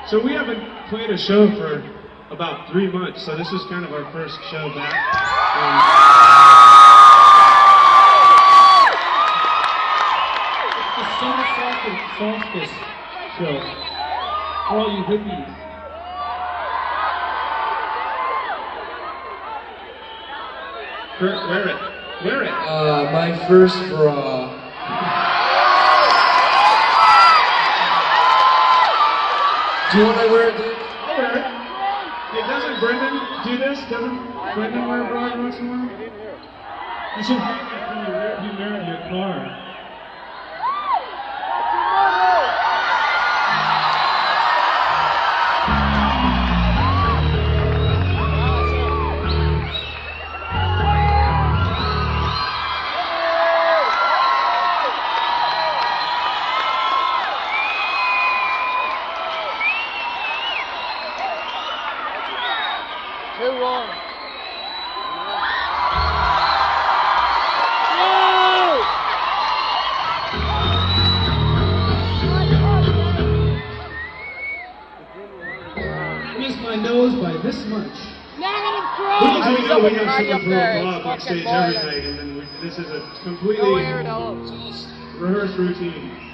So we haven't played a show for about 3 months, so this is kind of our first show back. It's the summer solstice show for all you hippies. Wear it. Wear it. My first bra. Do you want to wear it, dude? I'll wear it. Hey, doesn't Brendan do this? Doesn't Brendan wear a bra once in a while? You should hang it when you wear in your car. Too long. Missed my nose by this much. Negative We cross! can do we have someone throw a bra backstage every night, and then this is a completely rehearsed routine.